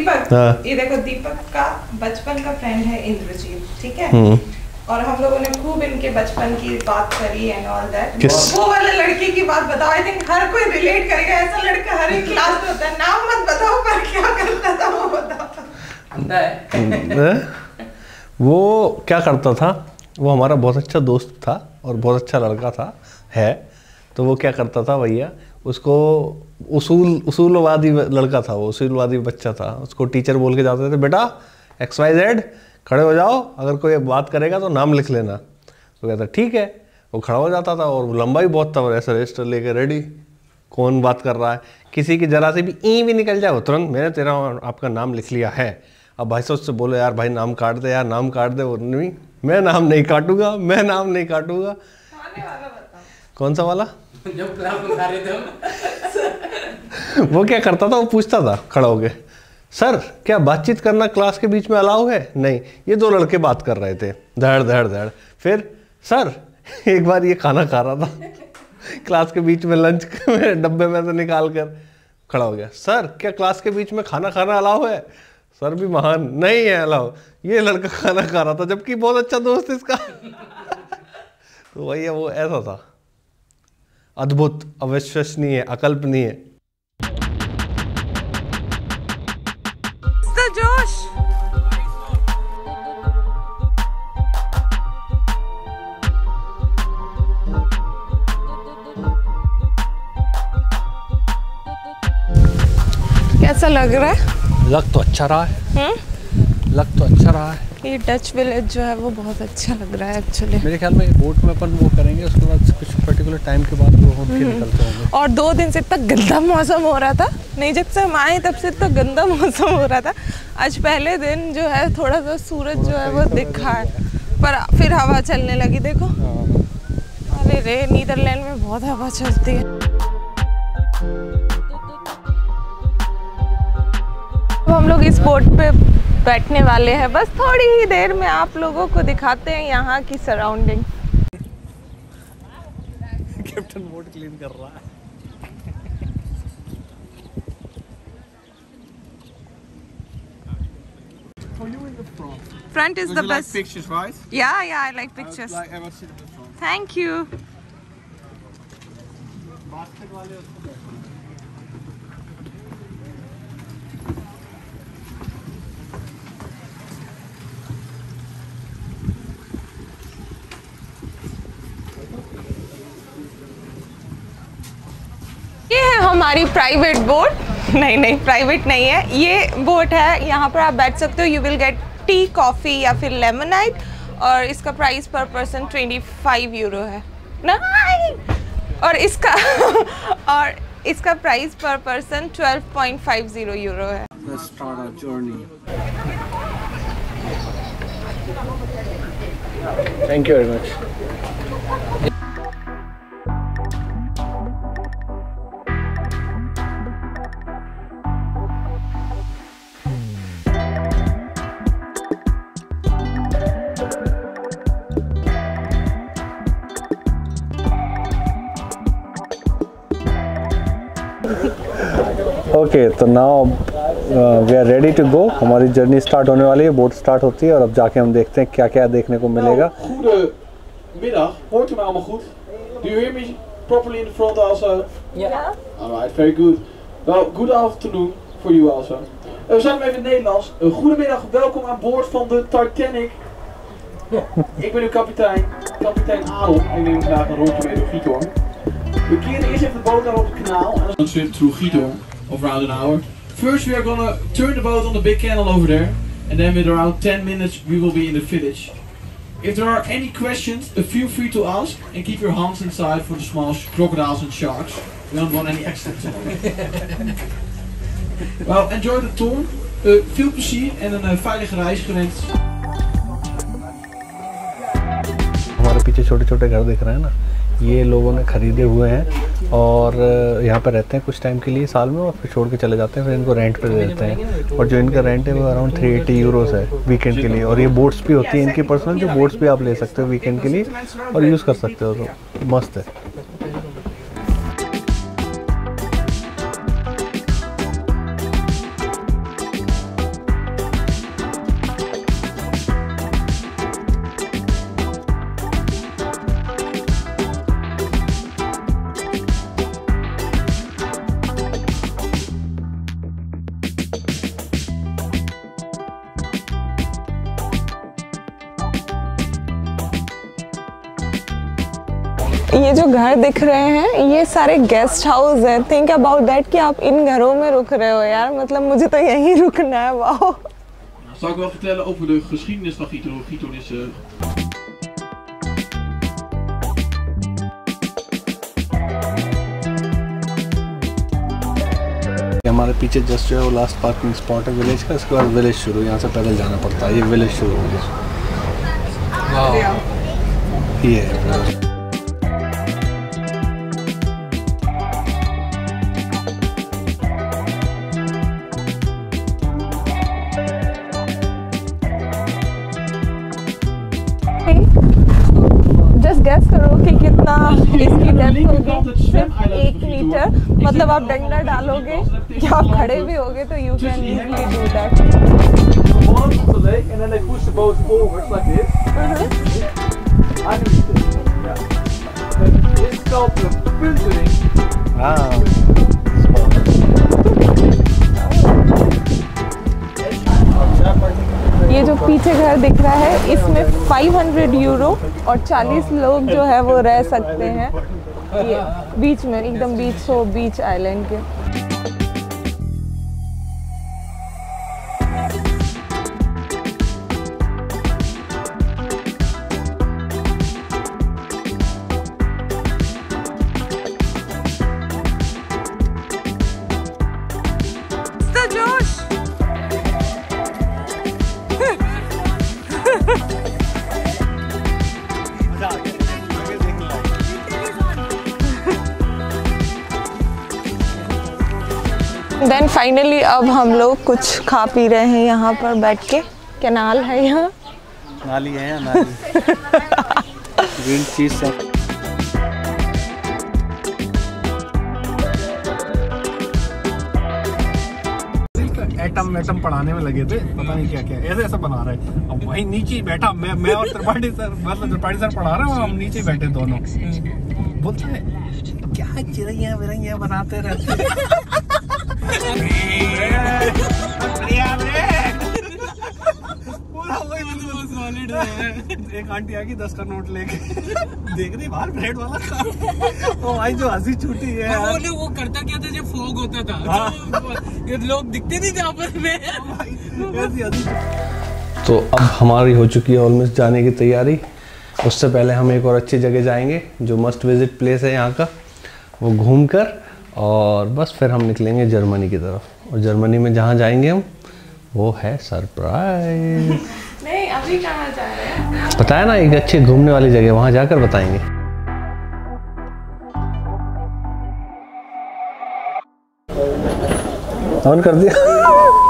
दीपक, हाँ। ये देखो दीपक का बचपन का फ्रेंड है इंद्रजीत, ठीक है। और हम लोगों ने खूब इनके बचपन की बात करी एंड ऑल दैट। वो वाले लड़के की बात बताओ, आई थिंक हर कोई रिलेट करेगा। ऐसा लड़का हर एक क्लास में होता है, नाम मत बताओ पर क्या करता था वो बताओ। वो क्या करता था, वो हमारा बहुत अच्छा दोस्त था और बहुत अच्छा लड़का था है। तो वो क्या करता था भैया, उसको उसूलवादी लड़का था वो, उसूलवादी बच्चा था। उसको टीचर बोल के जाते थे, बेटा XYZ खड़े हो जाओ, अगर कोई बात करेगा तो नाम लिख लेना। तो कहता ठीक है। वो खड़ा हो जाता था और लंबा भी बहुत था, ऐसा रजिस्टर लेके रेडी, कौन बात कर रहा है। किसी की जरा से भी ई भी निकल जाए, वो तुरंत मैंने तेरा आपका नाम लिख लिया है। अब भाई साहब उससे बोलो यार भाई नाम काट दे, यार नाम काट दे। वो नहीं, मैं नाम नहीं काटूंगा, मैं नाम नहीं काटूंगा। कौन सा वाला? जब क्लास में खा रहे थे हम। वो क्या करता था, वो पूछता था खड़ा हो गए, सर क्या बातचीत करना क्लास के बीच में अलाउ है? नहीं। ये दो लड़के बात कर रहे थे, धड़ धड़ धड़। फिर सर एक बार ये खाना खा रहा था क्लास के बीच में, लंच में डब्बे में से निकाल कर खड़ा हो गया, सर क्या क्लास के बीच में खाना खाना अलाउ है? सर भी महान, नहीं है अलाउ। ये लड़का खाना खा रहा था जबकि बहुत अच्छा दोस्त इसका तो भैया वो ऐसा था, अद्भुत, अविश्वसनीय, अकल्पनीय। तो जोश कैसा लग रहा है? लग तो अच्छा रहा है। लग तो अच्छा रहा है। ये डच विलेज जो है वो बहुत अच्छा लग रहा है एक्चुअली। मेरे ख्याल में बोट में अपन वो करेंगे, उसके बाद कुछ पर्टिकुलर टाइम के बाद वो हम फिर निकलते होंगे। और 2 दिन से इतना गंदा मौसम हो रहा था, नहीं जब से हम आए तब से इतना गंदा मौसम हो रहा था। आज पहले दिन जो है थोड़ा सा सूरज जो है वो दिखा है, पर फिर हवा चलने लगी। देखो अरे रे, नीदरलैंड में बहुत हवा चलती है। हम लोग इस बोट पे बैठने वाले हैं, बस थोड़ी ही देर में आप लोगों को दिखाते हैं यहाँ की सराउंडिंग। कैप्टन बोट क्लीन कर रहा है। Front is the You like best. pictures, right? Yeah, I like pictures. I will sit in the front. Thank you. ये है हमारी प्राइवेट बोट। नहीं प्राइवेट नहीं है, ये बोट है। यहाँ पर आप बैठ सकते हो। You will get tea, coffee या फिर लेमनाइड, और इसका प्राइस पर पर्सन 25 यूरो है। नहीं, और इसका प्राइस पर पर्सन 12.50 यूरो है। Let's start our journey. Thank you very much. Okay, तो now we are ready to go. हमारी जर्नी स्टार्ट होने वाली है, बोट स्टार्ट होती है और अब जाके हम देखते हैं क्या क्या देखने को मिलेगा। Goedemiddag, hoort u mij allemaal goed? Do you hear me properly in the front also? Yeah. Alright, very good. Well, good afternoon for you also. We zijn even in het Nederlands. Goedemiddag, welkom aan boord van de Titanic. Ik ben uw kapitein, kapitein Adel, en ik neem vandaag een rondje mee door Giethoorn. We keren eerst even de boot naar op het kanaal en dan swim through Giethoorn of around an hour. First we are gonna turn the boat on the big canal over there, and then with around 10 minutes we will be in the village. If there are any questions, feel free to ask and keep your hands inside for the small crocodiles and sharks. We don't want any accidents. Well, enjoy the tour. Veel plezier en een veilige reis gewenst. हमारे पीछे छोटे छोटे घर दिख रहे हैं ना, ये लोगों ने खरीदे हुए हैं और यहाँ पर रहते हैं कुछ टाइम के लिए साल में, और फिर छोड़ के चले जाते हैं। फिर इनको रेंट पे दे देते हैं, और जो इनका रेंट है वो अराउंड 380 यूरोस है वीकेंड के लिए। और ये बोट्स भी होती हैं इनकी पर्सनल, जो बोट्स भी आप ले सकते हो वीकेंड के लिए और यूज़ कर सकते हो, तो मस्त है। ये जो घर दिख रहे हैं ये सारे गेस्ट हाउस है। थिंक अबाउट दैट कि आप इन घरों में रुक रहे हो यार, मतलब मुझे तो यहीं रुकना है। Wow. Zal ik wel vertellen over de geschiedenis van Giethoorn? Giethoorn is हमारे पीछे जस्ट जो है वो लास्ट पार्किंग स्पॉट है विलेज का, इसके बाद विलेज शुरू, यहाँ से पैदल जाना पड़ता है। ये विलेज शुरू हो गया। ये है। जस्ट गैस करो कि कितना इसकी डेप्थ होगी। सिर्फ 1 मीटर, मतलब आप डंडा डालोगे कि आप खड़े भी होगे तो you can easily do that. ये जो पीछे घर दिख रहा है इसमें 500 यूरो और 40 लोग जो है वो रह सकते हैं। ये बीच में एकदम बीच आइलैंड के। देन फाइनली अब हम लोग कुछ खा पी रहे हैं यहाँ पर बैठ के। कैनाल है यहाँ, नाली है यहाँ, नाली। ग्रीन चीज है। एटम पढ़ाने में लगे थे, पता नहीं क्या क्या ऐसे ऐसा बना रहे। अब वहीं नीचे ही बैठा मैं और त्रिपाठी सर, मतलब त्रिपाठी सर पढ़ा रहे हैं, हम नीचे बैठे दोनों। बोलते हैं क्या चिड़ैया विरैया बनाते रहते। एक आंटी आएगी 10 का नोट लेके, देख रही बाहर ब्रेड वाला। ओ भाई जो हंसी छूटी है। वो करता क्या था जब फॉग होता था, ये लोग दिखते नहीं थे आपस में। तो अब हमारी हो चुकी है ऑलमोस्ट जाने की तैयारी। उससे पहले हम एक और अच्छी जगह जाएंगे जो मस्ट विजिट प्लेस है यहाँ का, वो घूम कर और बस फिर हम निकलेंगे जर्मनी की तरफ। और जर्मनी में जहाँ जाएंगे हम वो है सरप्राइज। नहीं अभी कहाँ जा रहे हैं? पता है ना, एक अच्छी घूमने वाली जगह, वहाँ जाकर बताएंगे। ऑन कर दिया।